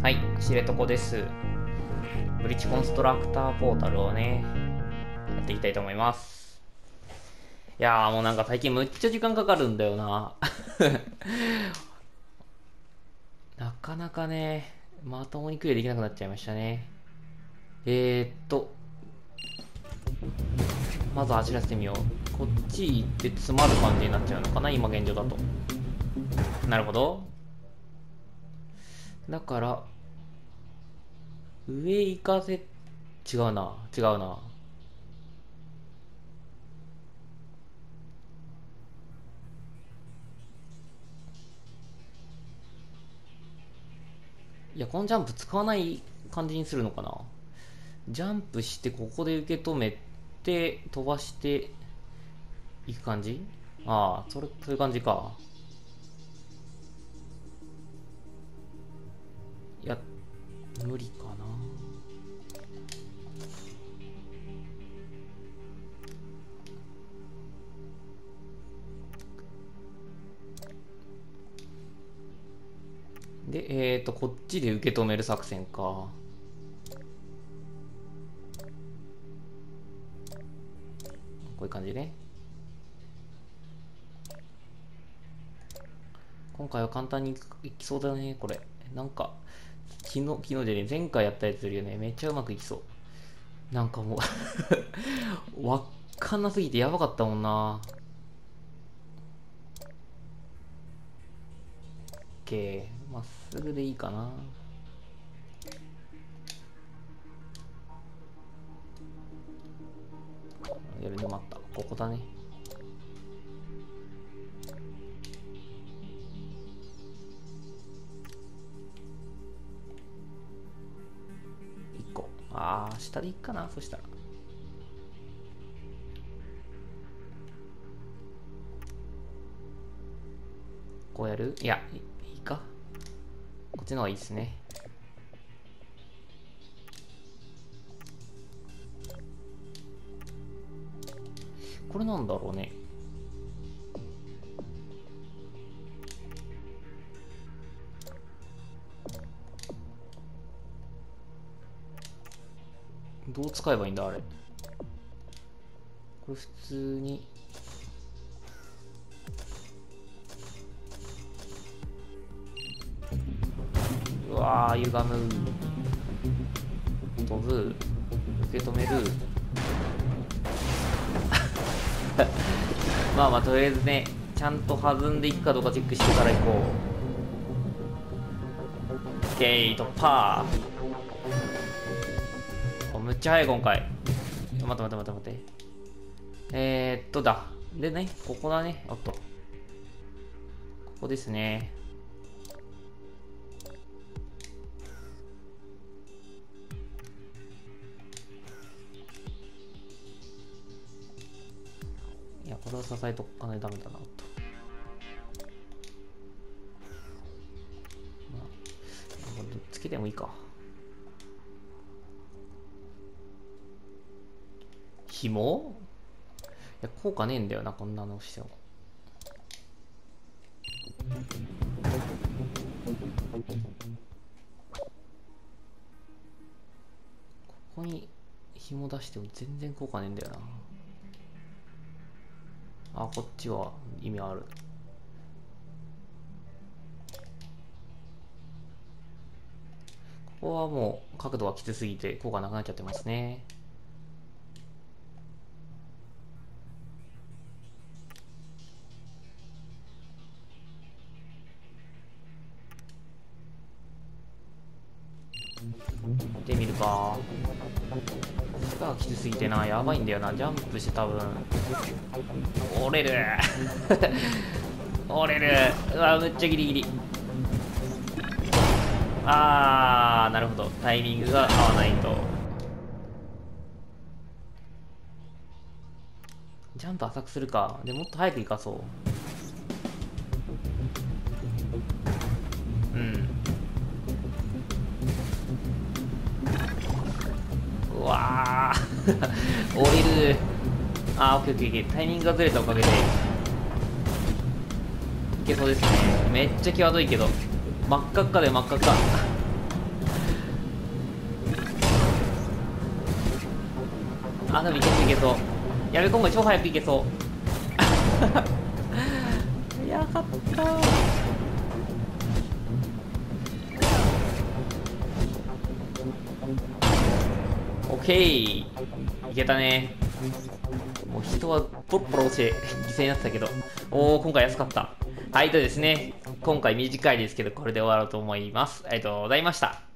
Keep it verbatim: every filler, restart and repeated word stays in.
はい、知床です。ブリッジコンストラクターポータルをね、やっていきたいと思います。いやーもうなんか最近むっちゃ時間かかるんだよな。なかなかね、まともにクリアできなくなっちゃいましたね。えーっと、まず走らせてみよう。こっち行って詰まる感じになっちゃうのかな、今現状だと。なるほど。だから、上行かせ、違うな、違うな。いや、このジャンプ使わない感じにするのかな。ジャンプしてここで受け止めて飛ばしていく感じ。ああ、それ、そういう感じか。いや、無理かな。で、えっと、こっちで受け止める作戦か。こういう感じね。今回は簡単にいきそうだね、これ。なんか、昨日、昨日でね、前回やったやつよりね、めっちゃうまくいきそう。なんかもうわっかんなすぎてやばかったもんな。OK。まっすぐでいいかな。やるに待った。ここだね。いっこ。あー、下でいっかな、そしたら。こうやるいや、いいか。こっちの方がいいですね。これなんだろうね。どう使えばいいんだあれ。これ普通に。うわー、歪む。飛ぶ。受け止める。まあまあ、とりあえずね、ちゃんと弾んでいくかどうかチェックしてから行こう。OK、突破。お、むっちゃ早い今回。待って待って待って待って。えー、っとだ。でね、ここだね。おっと。ここですね。いや、これを支えとかないとダメだなと。まあ、どっつけてもいいか。紐？いや、効果ねえんだよな、こんなのしても。ここに紐出しても全然効果ねえんだよな。あ、こっちは意味ある。ここはもう角度がきつすぎて効果なくなっちゃってますね。見てみるか。負荷がきつすぎてな、やばいんだよな。ジャンプして多分折れる。折れる。うわ、めっちゃギリギリ。あー、なるほど。タイミングが合わないと。ジャンプ浅くするか。でもっと早く行かそう。うん。うわー。降りる。あー、オッケーオッケーオッケー。タイミングがずれたおかげでいけそうですね。めっちゃ際どいけど真っ赤っかで真っ赤っか。 あ、多分いけそういけそう。やべ、今回超早くいけそう。やかったー。オッケー、いけたね。もう人はボロボロ落ちて犠牲になってたけど、おー、今回安かった。はい、とですね、今回短いですけど、これで終わろうと思います。ありがとうございました。